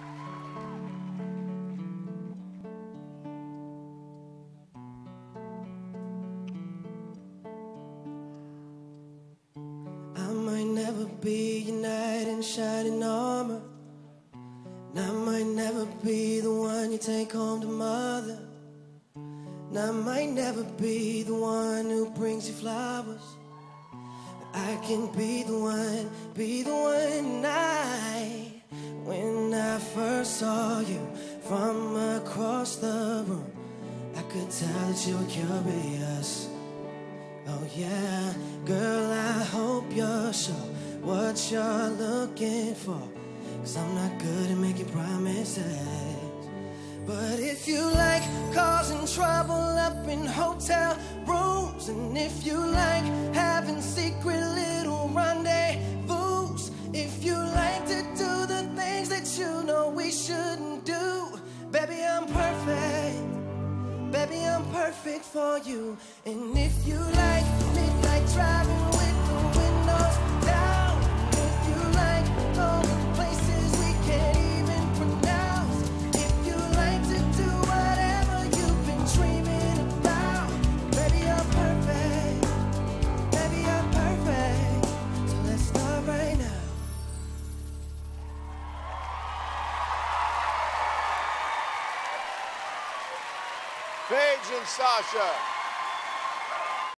I might never be your knight in shining armor, and I might never be the one you take home to mother, and I might never be the one who brings you flowers. I can be the one tonight. When I first saw you from across the room, I could tell that you were curious. Oh yeah, girl, I hope you're sure what you're looking for, 'cause I'm not good at making promises. But if you like causing trouble up in hotel rooms, and if you like having secret little rendezvous, if you like to do the things that you know we shouldn't do, baby, I'm perfect. Baby, I'm perfect for you. And if you like midnight driving with the windows down, if you like going places we can't even pronounce, if you like to do whatever you've been dreaming about, baby, you're perfect. Baby, you're perfect. So let's start right now. Paige and Sasha.